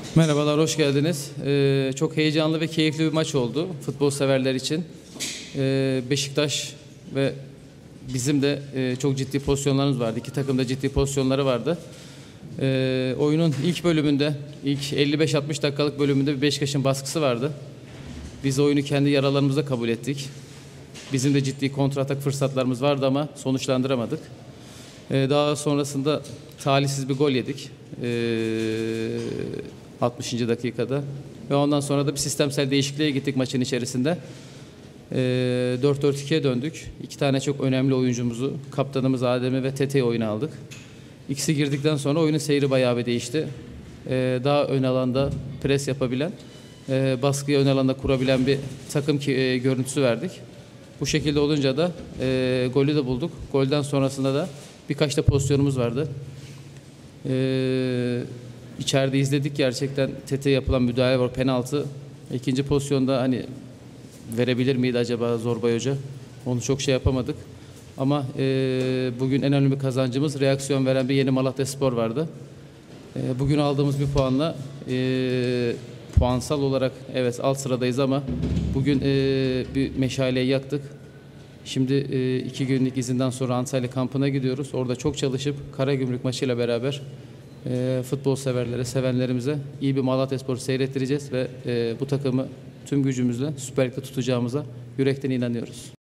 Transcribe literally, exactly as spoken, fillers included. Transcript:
Merhabalar, hoş geldiniz. Ee, çok heyecanlı ve keyifli bir maç oldu futbol severler için. Ee, Beşiktaş ve bizim de e, çok ciddi pozisyonlarımız vardı. İki takım da ciddi pozisyonları vardı. Ee, oyunun ilk bölümünde, ilk elli beş altmış dakikalık bölümünde bir Beşiktaş'ın baskısı vardı. Biz oyunu kendi yaralarımızda kabul ettik. Bizim de ciddi kontratak fırsatlarımız vardı ama sonuçlandıramadık. Ee, daha sonrasında talihsiz bir gol yedik. Ee, altmışıncı dakikada. Ve ondan sonra da bir sistemsel değişikliğe gittik maçın içerisinde. Ee, dört dört ikiye döndük. İki tane çok önemli oyuncumuzu, kaptanımız Adem'i ve Tete'yi oyuna aldık. İkisi girdikten sonra oyunun seyri bayağı bir değişti. Ee, daha ön alanda pres yapabilen, e, baskıyı ön alanda kurabilen bir takım ki, e, görüntüsü verdik. Bu şekilde olunca da e, golü de bulduk. Golden sonrasında da birkaç da pozisyonumuz vardı. Ee, içeride izledik, gerçekten Tete yapılan müdahale var, penaltı. İkinci pozisyonda hani verebilir miydi acaba Zorbay Hoca? Onu çok şey yapamadık. Ama e, bugün en önemli kazancımız reaksiyon veren bir Yeni Malatyaspor vardı. E, bugün aldığımız bir puanla e, puansal olarak evet alt sıradayız ama bugün e, bir meşaleyi yaktık. Şimdi e, iki günlük izinden sonra Antalya kampına gidiyoruz. Orada çok çalışıp Karagümrük maçıyla beraber e, futbol severlere, sevenlerimize iyi bir Malatyaspor'u seyrettireceğiz ve e, bu takımı tüm gücümüzle Süper Lig'de tutacağımıza yürekten inanıyoruz.